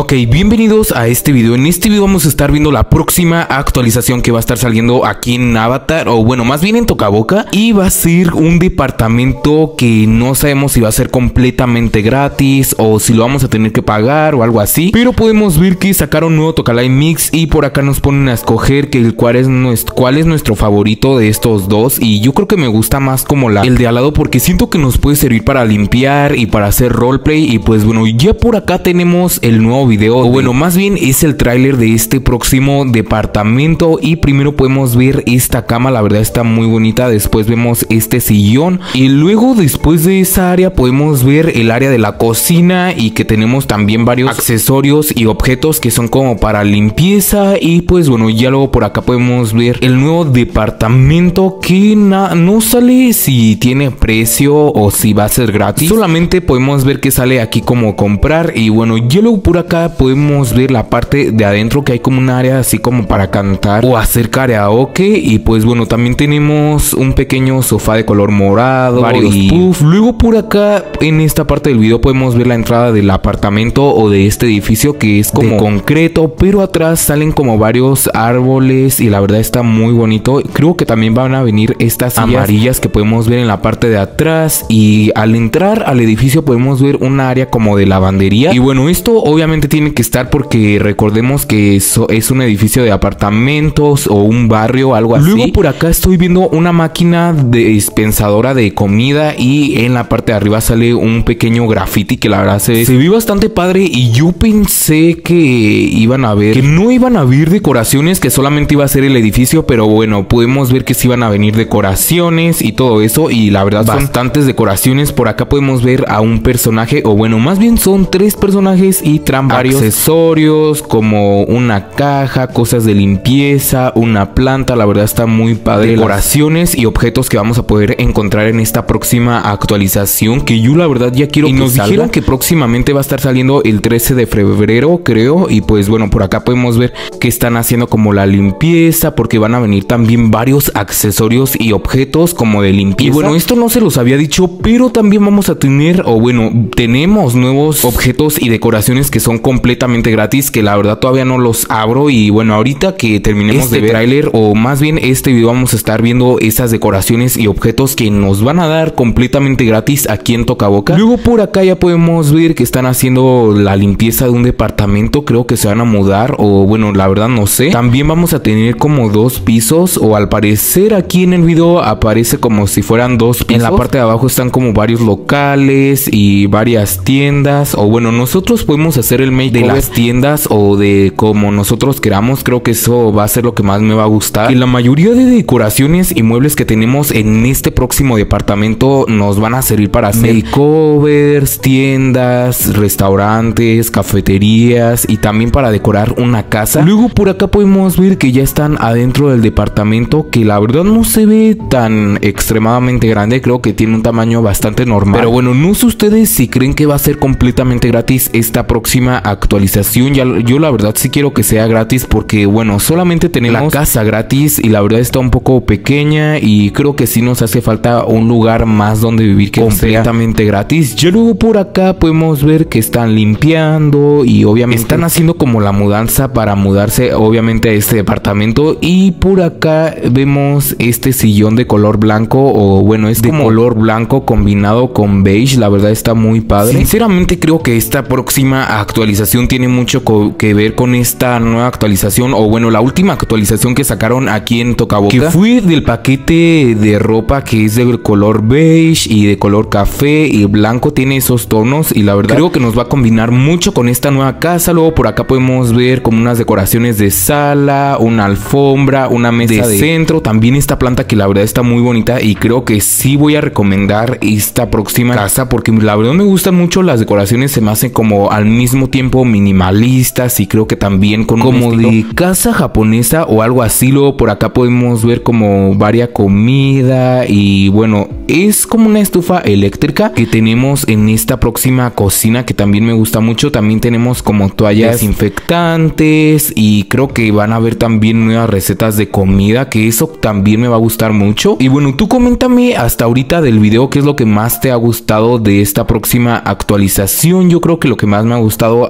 Ok, bienvenidos a este video. En este video vamos a estar viendo la próxima actualización que va a estar saliendo aquí en Avatar, o bueno, más bien en Toca-Boca. Y va a ser un departamento que no sabemos si va a ser completamente gratis o si lo vamos a tener que pagar o algo así. Pero podemos ver que sacaron un nuevo Tocalife Mix y por acá nos ponen a escoger cuál es nuestro favorito de estos dos. Y yo creo que me gusta más como el de al lado, porque siento que nos puede servir para limpiar y para hacer roleplay. Y pues bueno, ya por acá tenemos el nuevo video, o bueno, más bien es el tráiler de este próximo departamento. Y primero podemos ver esta cama, la verdad está muy bonita. Después vemos este sillón y luego después de esa área podemos ver el área de la cocina y que tenemos también varios accesorios y objetos que son como para limpieza. Y pues bueno, ya luego por acá podemos ver el nuevo departamento que no sale si tiene precio o si va a ser gratis, solamente podemos ver que sale aquí como comprar. Y bueno, ya luego por acá podemos ver la parte de adentro, que hay como un área así como para cantar o hacer karaoke. Y pues bueno, también tenemos un pequeño sofá de color morado, varios puff. Luego por acá en esta parte del video podemos ver la entrada del apartamento o de este edificio, que es como de concreto, pero atrás salen como varios árboles y la verdad está muy bonito. Creo que también van a venir estas sillas amarillas que podemos ver en la parte de atrás. Y al entrar al edificio podemos ver un área como de lavandería. Y bueno, esto obviamente tiene que estar porque recordemos que eso es un edificio de apartamentos o un barrio, algo así. Luego por acá estoy viendo una máquina dispensadora de comida y en la parte de arriba sale un pequeño graffiti que la verdad se ve bastante padre. Y yo pensé que no iban a haber decoraciones, que solamente iba a ser el edificio, pero bueno, podemos ver que sí iban a venir decoraciones y todo eso. Y la verdad son bastantes decoraciones. Por acá podemos ver a un personaje, o bueno, más bien son tres personajes y traen varios accesorios como una caja, cosas de limpieza, una planta. La verdad está muy padre. Decoraciones y objetos que vamos a poder encontrar en esta próxima actualización, que yo la verdad ya quiero que nos salga. Dijeron que próximamente va a estar saliendo el 13 de febrero, creo. Y pues bueno, por acá podemos ver que están haciendo como la limpieza, porque van a venir también varios accesorios y objetos como de limpieza. Y bueno, esto no se los había dicho, pero también vamos a tener, o bueno, tenemos nuevos objetos y decoraciones que son completamente gratis, que la verdad todavía no los abro. Y bueno, ahorita que terminemos de ver el tráiler, o más bien este video, vamos a estar viendo esas decoraciones y objetos que nos van a dar completamente gratis aquí en Toca-Boca. Luego por acá ya podemos ver que están haciendo la limpieza de un departamento, creo que se van a mudar, o bueno, la verdad no sé. También vamos a tener como dos pisos, o al parecer aquí en el video aparece como si fueran dos pisos. En la parte de abajo están como varios locales y varias tiendas, o bueno, nosotros podemos hacer el makeover de las tiendas o de como nosotros queramos. Creo que eso va a ser lo que más me va a gustar. Y la mayoría de decoraciones y muebles que tenemos en este próximo departamento nos van a servir para hacer makeovers, tiendas, restaurantes, cafeterías y también para decorar una casa. Luego por acá podemos ver que ya están adentro del departamento, que la verdad no se ve tan extremadamente grande. Creo que tiene un tamaño bastante normal. Pero bueno, no sé ustedes si creen que va a ser completamente gratis esta próxima actualización. Yo la verdad sí quiero que sea gratis, porque bueno, solamente tenemos la casa gratis y la verdad está un poco pequeña y creo que sí nos hace falta un lugar más donde vivir que completamente gratis. Ya luego por acá podemos ver que están limpiando y obviamente están haciendo como la mudanza para mudarse obviamente a este departamento. Y por acá vemos este sillón de color blanco, o bueno, es de color blanco combinado con beige. La verdad está muy padre. Sinceramente creo que esta próxima actualización tiene mucho que ver con esta nueva actualización, o bueno, la última actualización que sacaron aquí en Toca-Boca, que fue del paquete de ropa que es de color beige y de color café y blanco. Tiene esos tonos y la verdad creo que nos va a combinar mucho con esta nueva casa. Luego por acá podemos ver como unas decoraciones de sala, una alfombra, una mesa de centro, también esta planta que la verdad está muy bonita. Y creo que sí voy a recomendar esta próxima casa, porque la verdad me gustan mucho las decoraciones, se me hacen como al mismo tiempo minimalistas y creo que también con como de casa japonesa o algo así. Luego por acá podemos ver como varia comida y bueno, es como una estufa eléctrica que tenemos en esta próxima cocina, que también me gusta mucho. También tenemos como toallas desinfectantes y creo que van a haber también nuevas recetas de comida, que eso también me va a gustar mucho. Y bueno, tú coméntame hasta ahorita del video qué es lo que más te ha gustado de esta próxima actualización. Yo creo que lo que más me ha gustado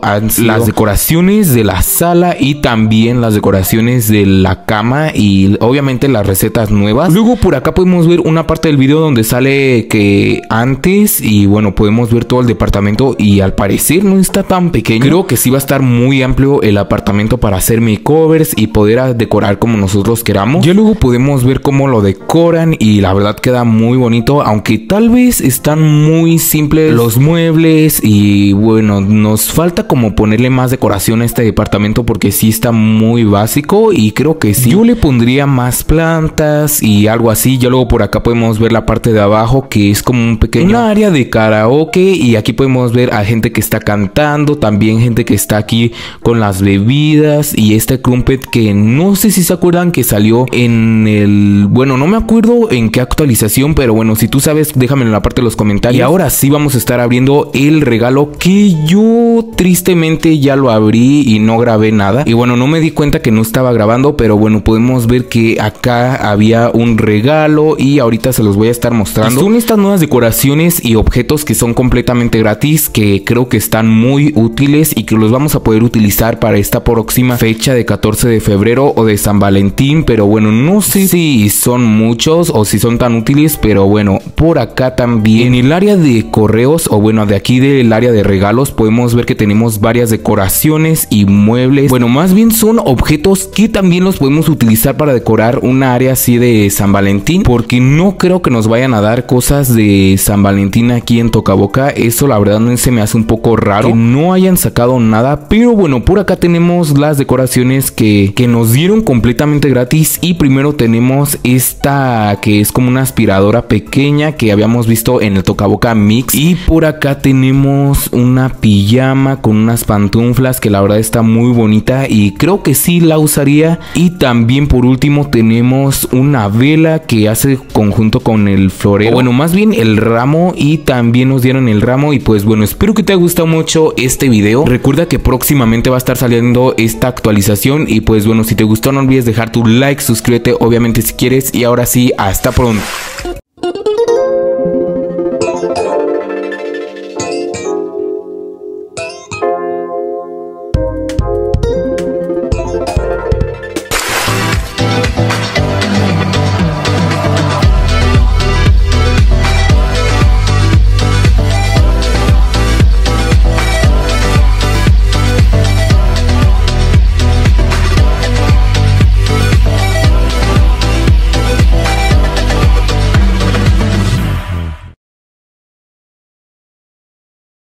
han sido las decoraciones de la sala y también las decoraciones de la cama y obviamente las recetas nuevas. Luego por acá podemos ver una parte del video donde sale que antes y bueno, podemos ver todo el departamento y al parecer no está tan pequeño. Creo que sí va a estar muy amplio el apartamento para hacer makeovers y poder decorar como nosotros queramos. Ya luego podemos ver cómo lo decoran y la verdad queda muy bonito, aunque tal vez están muy simples los muebles y bueno, nos falta como ponerle más decoración a este departamento porque sí está muy básico y creo que sí. Yo le pondría más plantas y algo así. Ya luego por acá podemos ver la parte de abajo que es como un pequeño área de karaoke y aquí podemos ver a gente que está cantando, también gente que está aquí con las bebidas y este crumpet que no sé si se acuerdan que salió en el... Bueno, no me acuerdo en qué actualización, pero bueno, si tú sabes déjamelo en la parte de los comentarios. Y ahora sí vamos a estar abriendo el regalo que yo tristemente ya lo abrí y no grabé nada. Y bueno, no me di cuenta que no estaba grabando, pero bueno, podemos ver que acá había un regalo y ahorita se los voy a estar mostrando. Son estas nuevas decoraciones y objetos que son completamente gratis, que creo que están muy útiles y que los vamos a poder utilizar para esta próxima fecha de 14 de febrero o de San Valentín, pero bueno, no sé si son muchos o si son tan útiles, pero bueno, por acá también en el área de correos o bueno, de aquí del área de regalos podemos ver que tenemos varias decoraciones y muebles. Bueno, más bien son objetos que también los podemos utilizar para decorar una área así de San Valentín, porque no creo que nos vayan a dar cosas de San Valentín aquí en Tocaboca. Eso la verdad no se me hace un poco raro que no hayan sacado nada, pero bueno, por acá tenemos las decoraciones que nos dieron completamente gratis y primero tenemos esta que es como una aspiradora pequeña que habíamos visto en el Tocaboca Mix y por acá tenemos una pijama con unas pantuflas que la verdad está muy bonita y creo que sí la usaría. Y también por último tenemos una vela que hace conjunto con el florero, o bueno, más bien el ramo, y también nos dieron el ramo. Y pues bueno, espero que te haya gustado mucho este video. Recuerda que próximamente va a estar saliendo esta actualización y pues bueno, si te gustó no olvides dejar tu like, suscríbete obviamente si quieres y ahora sí, hasta pronto.